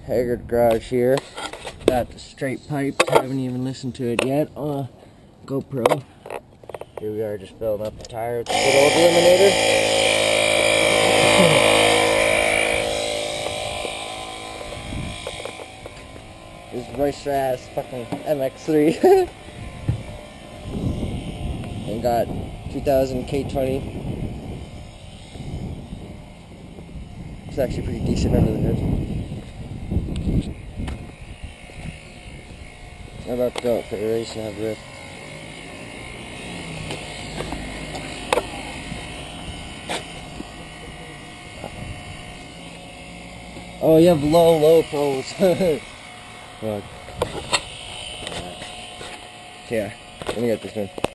Haggard garage here. Got the straight pipes, haven't even listened to it yet on GoPro. Here we are, just filling up the tire with the good old eliminator. This nice ass fucking MX3. And got 2000 k20. It's actually pretty decent under the hood. I'm about to go out for a race and have a rip. Oh, you have low poles. Fuck. Yeah, let me get this one.